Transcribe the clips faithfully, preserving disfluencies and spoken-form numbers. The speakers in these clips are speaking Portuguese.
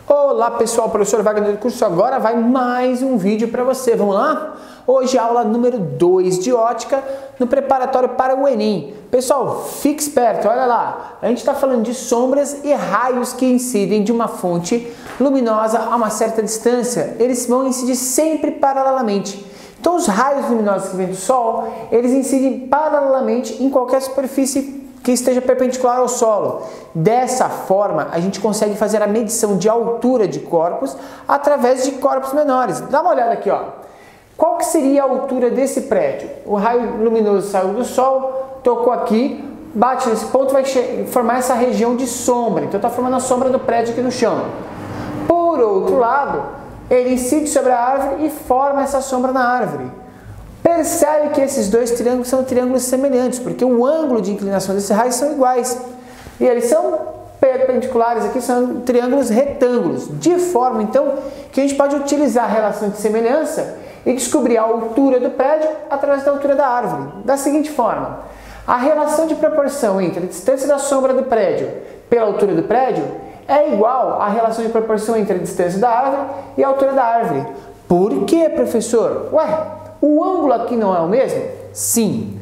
Olá pessoal, professor Wagner do curso agora vai mais um vídeo para você, vamos lá? Hoje aula número dois de ótica no preparatório para o Enem. Pessoal, fique esperto, olha lá, a gente está falando de sombras e raios que incidem de uma fonte luminosa a uma certa distância, eles vão incidir sempre paralelamente. Então os raios luminosos que vêm do Sol, eles incidem paralelamente em qualquer superfície que esteja perpendicular ao solo. Dessa forma, a gente consegue fazer a medição de altura de corpos através de corpos menores. Dá uma olhada aqui, ó. Qual que seria a altura desse prédio? O raio luminoso saiu do Sol, tocou aqui, bate nesse ponto, vai formar essa região de sombra. Então está formando a sombra do prédio aqui no chão. Por outro lado, ele incide sobre a árvore e forma essa sombra na árvore. Percebe que esses dois triângulos são triângulos semelhantes, porque o ângulo de inclinação desses raios são iguais. E eles são perpendiculares aqui, são triângulos retângulos. De forma, então, que a gente pode utilizar a relação de semelhança e descobrir a altura do prédio através da altura da árvore. Da seguinte forma, a relação de proporção entre a distância da sombra do prédio pela altura do prédio é igual à relação de proporção entre a distância da árvore e a altura da árvore. Por quê, professor? Ué, o ângulo aqui não é o mesmo? Sim.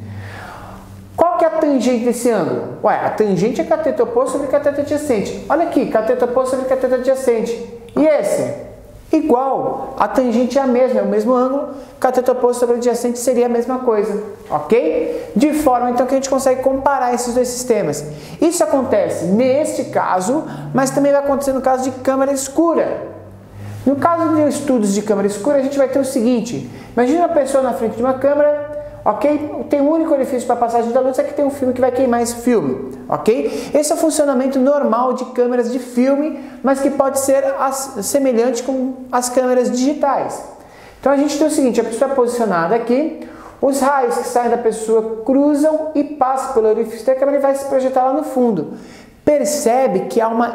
Qual que é a tangente desse ângulo? Ué, a tangente é cateto oposto sobre cateto adjacente. Olha aqui, cateto oposto sobre cateto adjacente. E esse? Igual. A tangente é a mesma, é o mesmo ângulo. Cateto oposto sobre adjacente seria a mesma coisa. Ok? De forma, então, que a gente consegue comparar esses dois sistemas. Isso acontece neste caso, mas também vai acontecer no caso de câmera escura. No caso de estudos de câmera escura, a gente vai ter o seguinte. Imagina uma pessoa na frente de uma câmera, ok? Tem um único orifício para passagem da luz, é que tem um filme que vai queimar esse filme, ok? Esse é o funcionamento normal de câmeras de filme, mas que pode ser as, semelhante com as câmeras digitais. Então a gente tem o seguinte, a pessoa é posicionada aqui, os raios que saem da pessoa cruzam e passam pelo orifício da câmera e vai se projetar lá no fundo. Percebe que há uma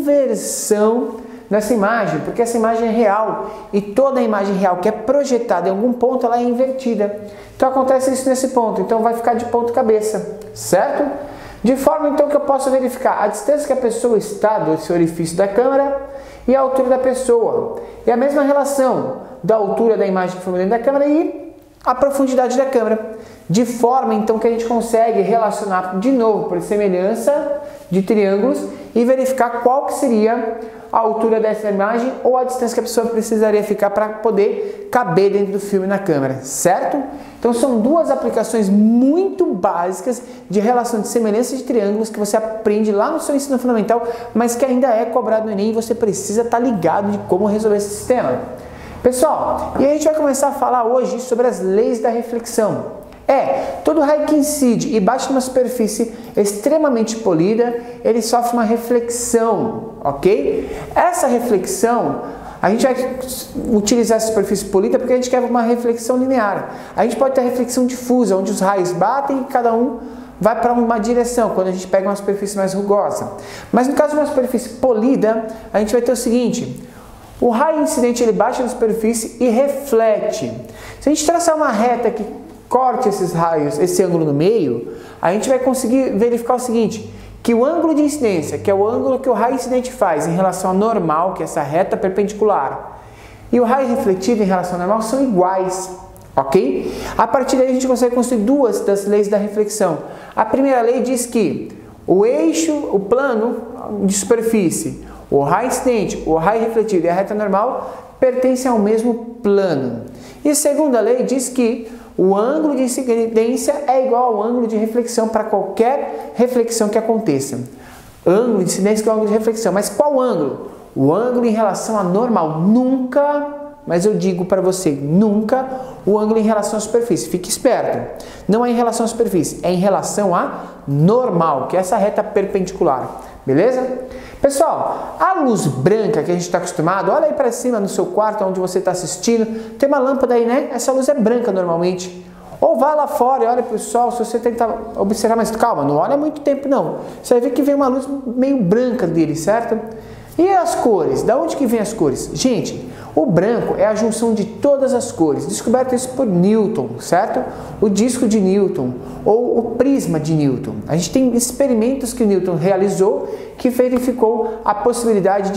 inversão nessa imagem, porque essa imagem é real e toda a imagem real que é projetada em algum ponto, ela é invertida. Então acontece isso nesse ponto, então vai ficar de ponto cabeça, certo? De forma então que eu posso verificar a distância que a pessoa está desse orifício da câmera e a altura da pessoa. E a mesma relação da altura da imagem que foi dentro da câmera e a profundidade da câmera. De forma então que a gente consegue relacionar de novo por semelhança de triângulos e verificar qual que seria a altura dessa imagem ou a distância que a pessoa precisaria ficar para poder caber dentro do filme na câmera, certo? Então são duas aplicações muito básicas de relação de semelhança de triângulos que você aprende lá no seu ensino fundamental, mas que ainda é cobrado no Enem e você precisa estar ligado de como resolver esse sistema. Pessoal, e a gente vai começar a falar hoje sobre as leis da reflexão. É, todo raio que incide e bate numa superfície extremamente polida, ele sofre uma reflexão, ok? Essa reflexão, a gente vai utilizar essa superfície polida porque a gente quer uma reflexão linear. A gente pode ter a reflexão difusa, onde os raios batem e cada um vai para uma direção, quando a gente pega uma superfície mais rugosa. Mas no caso de uma superfície polida, a gente vai ter o seguinte: o raio incidente ele bate na superfície e reflete. Se a gente traçar uma reta que corte esses raios, esse ângulo no meio, a gente vai conseguir verificar o seguinte, que o ângulo de incidência, que é o ângulo que o raio incidente faz em relação ao normal, que é essa reta perpendicular, e o raio refletido em relação ao normal são iguais, ok? A partir daí a gente consegue construir duas das leis da reflexão. A primeira lei diz que o eixo, o plano de superfície, o raio incidente, o raio refletido e a reta normal pertencem ao mesmo plano. E a segunda lei diz que o ângulo de incidência é igual ao ângulo de reflexão para qualquer reflexão que aconteça. Ângulo de incidência é o ângulo de reflexão. Mas qual ângulo? O ângulo em relação à normal. Nunca, mas eu digo para você, nunca o ângulo em relação à superfície. Fique esperto. Não é em relação à superfície, é em relação à normal, que é essa reta perpendicular. Beleza? Pessoal, a luz branca que a gente está acostumado, olha aí para cima no seu quarto onde você está assistindo, tem uma lâmpada aí, né? Essa luz é branca normalmente. Ou vá lá fora e olha para o sol, se você tentar observar, mas calma, não olha muito tempo não. Você vai ver que vem uma luz meio branca dele, certo? E as cores? Da onde que vem as cores? Gente, o branco é a junção de todas as cores, descoberto isso por Newton, certo? O disco de Newton ou o prisma de Newton. A gente tem experimentos que Newton realizou que verificou a possibilidade de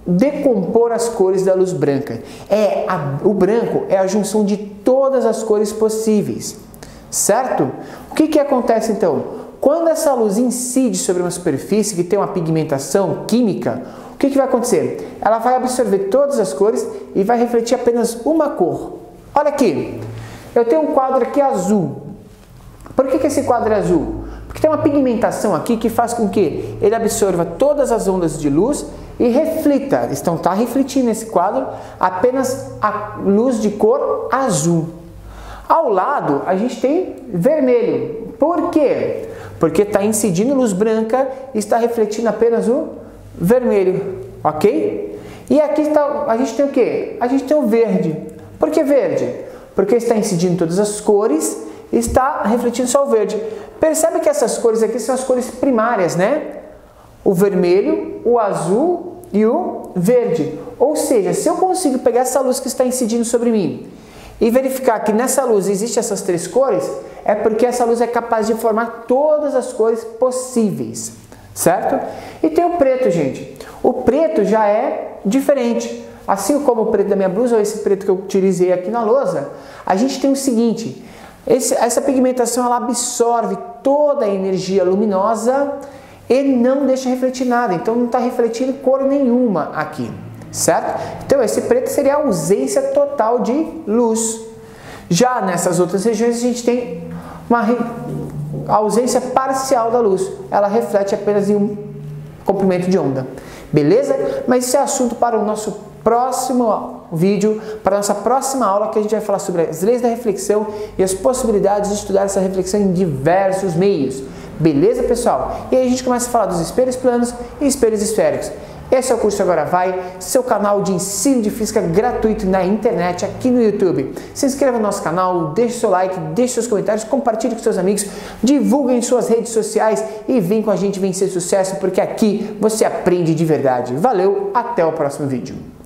decompor as cores da luz branca. É a, o branco é a junção de todas as cores possíveis, certo? O que que acontece então? Quando essa luz incide sobre uma superfície que tem uma pigmentação química, o que que vai acontecer? Ela vai absorver todas as cores e vai refletir apenas uma cor. Olha aqui, eu tenho um quadro aqui azul. Por que que esse quadro é azul? Porque tem uma pigmentação aqui que faz com que ele absorva todas as ondas de luz e reflita, então está refletindo nesse quadro apenas a luz de cor azul. Ao lado a gente tem vermelho. Por quê? Porque está incidindo luz branca e está refletindo apenas o vermelho, ok? E aqui está, a gente tem o quê? A gente tem o verde. Por que verde? Porque está incidindo todas as cores e está refletindo só o verde. Percebe que essas cores aqui são as cores primárias, né? O vermelho, o azul e o verde. Ou seja, se eu consigo pegar essa luz que está incidindo sobre mim e verificar que nessa luz existem essas três cores, é porque essa luz é capaz de formar todas as cores possíveis, certo? E tem o preto, gente. O preto já é diferente. Assim como o preto da minha blusa ou esse preto que eu utilizei aqui na lousa, a gente tem o seguinte, esse, essa pigmentação ela absorve toda a energia luminosa e não deixa refletir nada, então não está refletindo cor nenhuma aqui, certo? Então esse preto seria a ausência total de luz. Já nessas outras regiões a gente tem uma ausência parcial da luz, ela reflete apenas em um comprimento de onda, beleza? Mas isso é assunto para o nosso próximo vídeo, para a nossa próxima aula, que a gente vai falar sobre as leis da reflexão e as possibilidades de estudar essa reflexão em diversos meios. Beleza, pessoal? E aí a gente começa a falar dos espelhos planos e espelhos esféricos. Esse é o Curso Agora Vai, seu canal de ensino de física gratuito na internet, aqui no YouTube. Se inscreva no nosso canal, deixe seu like, deixe seus comentários, compartilhe com seus amigos, divulguem em suas redes sociais e vem com a gente vencer sucesso, porque aqui você aprende de verdade. Valeu, até o próximo vídeo.